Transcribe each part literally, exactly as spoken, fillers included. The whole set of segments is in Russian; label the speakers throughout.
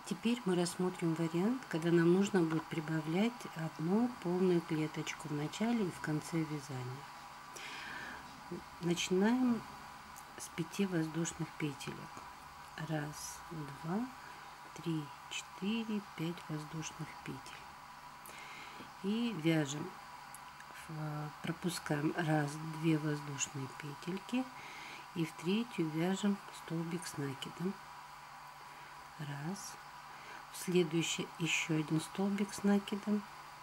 Speaker 1: Теперь мы рассмотрим вариант, когда нам нужно будет прибавлять одну полную клеточку в начале и в конце вязания. Начинаем с пяти воздушных петелек. Раз, два, три, четыре, пять воздушных петель. И вяжем, пропускаем раз, две воздушные петельки и в третью вяжем столбик с накидом. Раз. В следующий еще один столбик с накидом.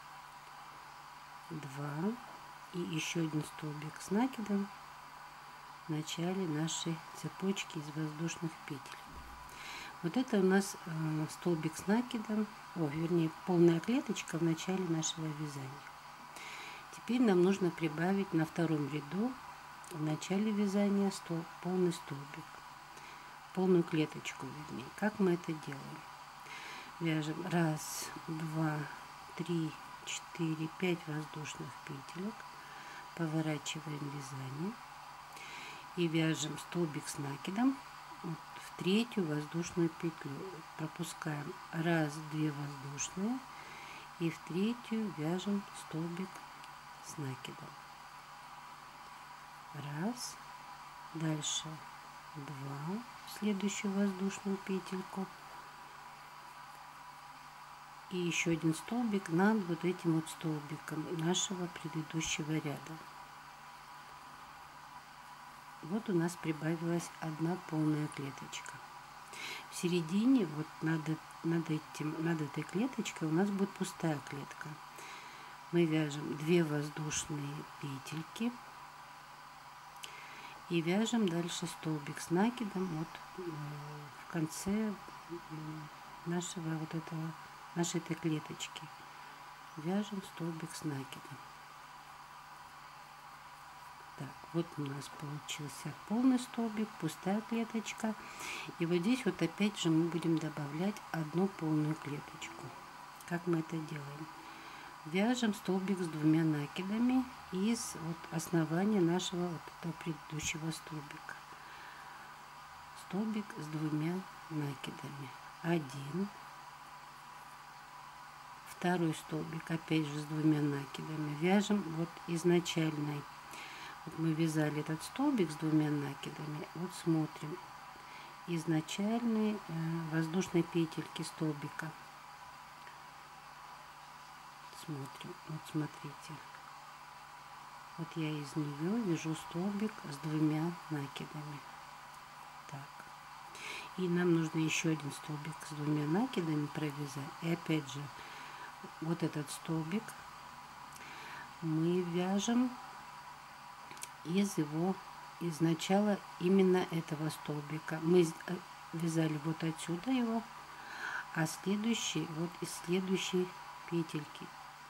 Speaker 1: Два. И еще один столбик с накидом в начале нашей цепочки из воздушных петель. Вот это у нас э, столбик с накидом, о, вернее, полная клеточка в начале нашего вязания. Теперь нам нужно прибавить на втором ряду в начале вязания стол, полный столбик, полную клеточку, вернее. Как мы это делаем? Вяжем раз, два, три, четыре, пять воздушных петелек, поворачиваем вязание и вяжем столбик с накидом в третью воздушную петлю. Пропускаем раз, две воздушные и в третью вяжем столбик с накидом. Раз, дальше два в следующую воздушную петельку и еще один столбик над вот этим вот столбиком нашего предыдущего ряда. Вот у нас прибавилась одна полная клеточка. В середине, вот над, над, этим, над этой клеточкой у нас будет пустая клетка. Мы вяжем две воздушные петельки и вяжем дальше столбик с накидом вот в конце нашего вот этого, нашей этой клеточки. Вяжем столбик с накидом. Так, вот у нас получился полный столбик, пустая клеточка. И вот здесь вот опять же мы будем добавлять одну полную клеточку. Как мы это делаем? Вяжем столбик с двумя накидами из вот основания нашего вот этого предыдущего столбика. Столбик с двумя накидами. Один. Второй столбик опять же с двумя накидами. Вяжем вот изначальный. Вот мы вязали этот столбик с двумя накидами. Вот смотрим изначальные э, воздушные петельки столбика. Смотрим, вот смотрите. Вот я из нее вяжу столбик с двумя накидами. Так. И нам нужно еще один столбик с двумя накидами провязать. И опять же, вот этот столбик мы вяжем из его, из начала именно этого столбика. Мы вязали вот отсюда его, а следующий вот из следующей петельки.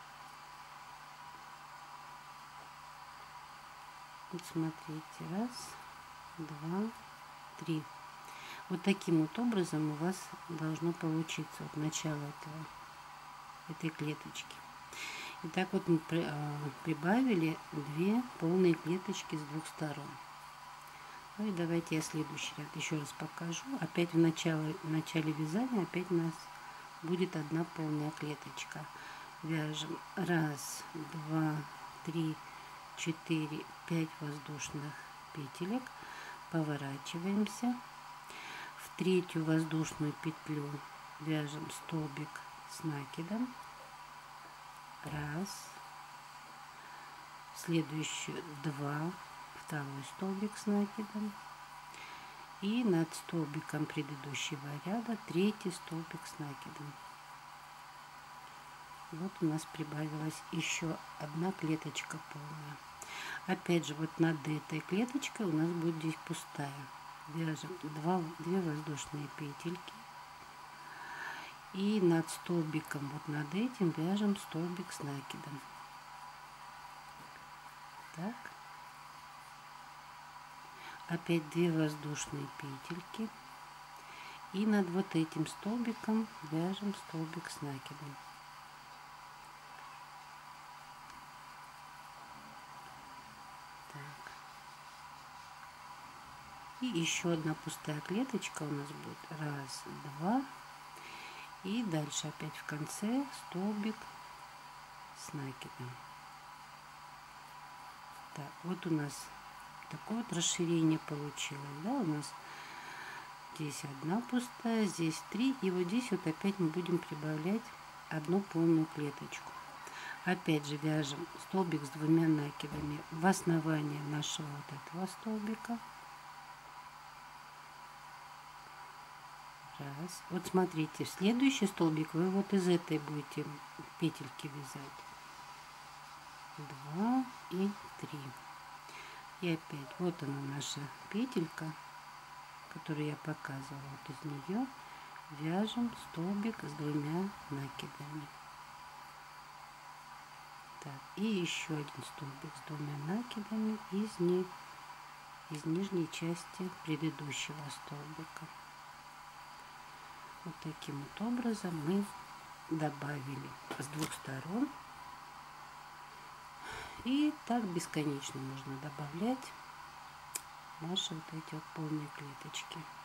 Speaker 1: Вот смотрите, раз, два, три. Вот таким вот образом у вас должно получиться вот начало этого, этой клеточки. Итак, вот мы прибавили две полные клеточки с двух сторон. Ну и давайте я следующий ряд еще раз покажу. Опять в начале, в начале вязания опять у нас будет одна полная клеточка. Вяжем раз, два, три, четыре, пять воздушных петелек, поворачиваемся, в третью воздушную петлю вяжем столбик с накидом, раз, в следующую два, второй столбик с накидом и над столбиком предыдущего ряда третий столбик с накидом. Вот у нас прибавилась еще одна клеточка полная. Опять же, вот над этой клеточкой у нас будет здесь пустая. Вяжем два, две воздушные петельки. И над столбиком, вот над этим, вяжем столбик с накидом. Так. Опять две воздушные петельки. И над вот этим столбиком вяжем столбик с накидом. И еще одна пустая клеточка у нас будет. Раз, два. И дальше опять в конце столбик с накидом. Так, вот у нас такое вот расширение получилось, да, у нас здесь одна пустая, здесь три, и вот здесь вот опять мы будем прибавлять одну полную клеточку. Опять же вяжем столбик с двумя накидами в основание нашего вот этого столбика. Раз. Вот смотрите, в следующий столбик вы вот из этой будете петельки вязать. Два и три. И опять вот она наша петелька, которую я показывала. Вот из нее вяжем столбик с двумя накидами. Так, и еще один столбик с двумя накидами из, не, из нижней части предыдущего столбика. Вот таким вот образом мы добавили с двух сторон. И так бесконечно можно добавлять наши вот эти вот полные клеточки.